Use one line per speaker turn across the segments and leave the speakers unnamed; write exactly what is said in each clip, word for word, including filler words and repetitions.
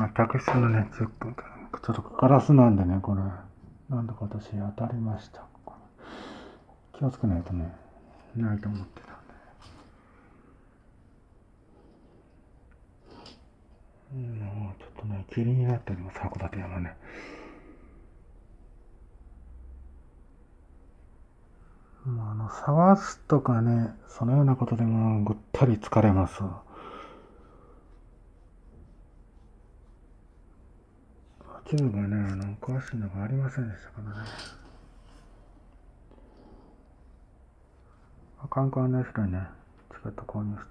客室のね、ちょっとガラスなんでね、これ、なんとか私当たりました。気をつけないとね、ないと思ってたんで。うん、もうちょっとね、霧になっております、函館山ね。もうあの、探すとかね、そのようなことでもぐったり疲れます。地図がね、あの、詳しいのがありませんでしたからね。観光の人にね、チケット購入して、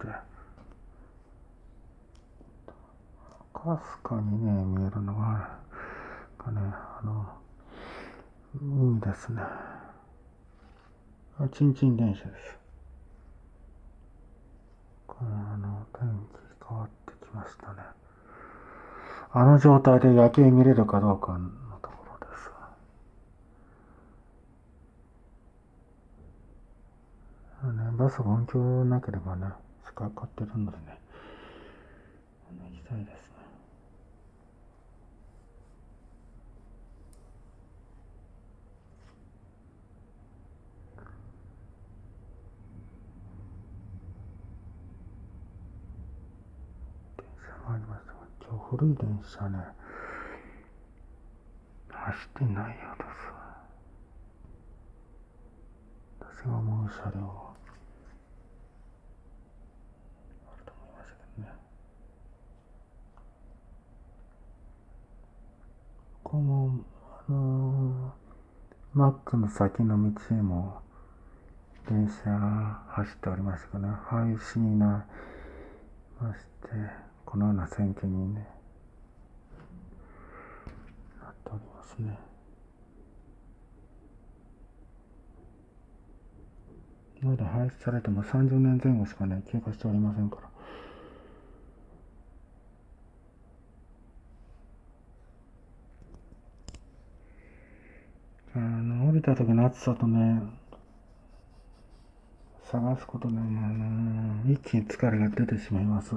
かすかにね、見えるのが、がね、あの、海ですね。ちんちん電車です。このあの、天気変わってきましたね。あの状態で夜景見れるかどうかのところです。ね、バスが運休なければね、しかかってるのでね、行きたいですね。電車がありましたが、今日古い電車ね、走っていないようです。私が思う車両はあると思いましたけどね。この、あのー、マックの先の道へも電車が走っておりましたけどね、廃止になりまして、このような選挙に、ね、なっておりますね。まだ廃止されてもさんじゅうねんぜん後しかね、経過しておりませんから。あの、降りた時の暑さとね、探すことで、あの、一気に疲れが出てしまいます。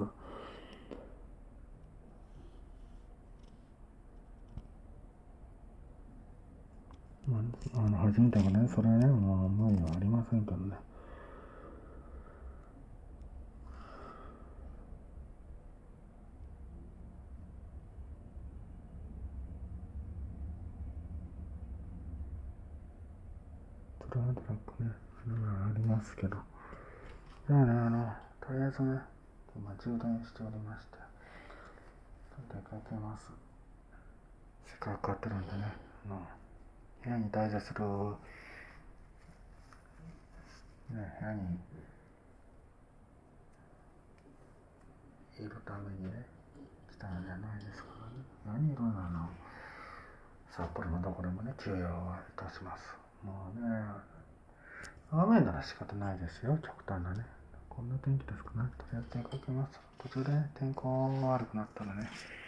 まあ、あの、初めてがね、それはね、まあ、思いはありませんけどね。トラックね、ありますけど。じゃあね、あの、とりあえずね、今充電しておりまして、出かけます。せっかく買ってるんでね、あの、部屋に滞在する、ね、部屋にいるためにね、来たんじゃないですからね。何色なの、札幌のどこでもね、休養はいたします。もうね、雨なら仕方ないですよ、極端なね。こんな天気ですかね。とりあえず出かけます。途中で、ね、天候が悪くなったらね、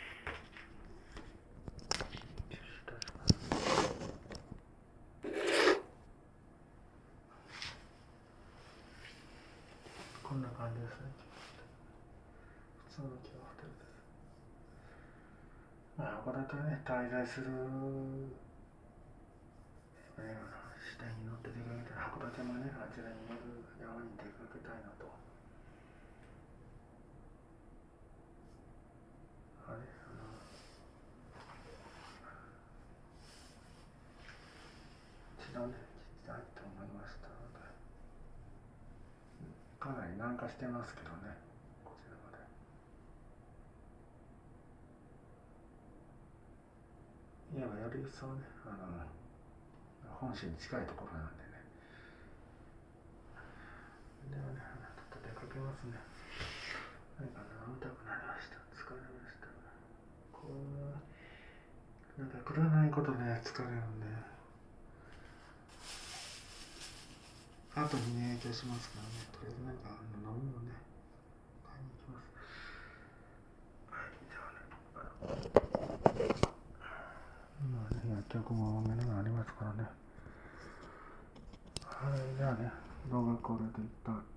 こんな感じですね。普通の気はホテルです。まあ、ここだけね、滞在する、えー、支店に乗って出かけたら、函館もね、あちらに乗る山に出かけたいなと。あれ、あの、一度ね、来たいと思いましたので、かなり南下してますけどね、こちらまで。いわばより一層ね、あの、本州に近いところなんでね。ではね、ちょっと出かけますね。何か眠たくなりました。疲れました。こう、なんかくだらないことで疲れるんで、後にね、影響しますからね。とりあえずなんか飲み物ね、買いに行きます。はい、じゃあね。まあね、薬局も目の前ありますからね。はい、じゃあね、動画これでいった。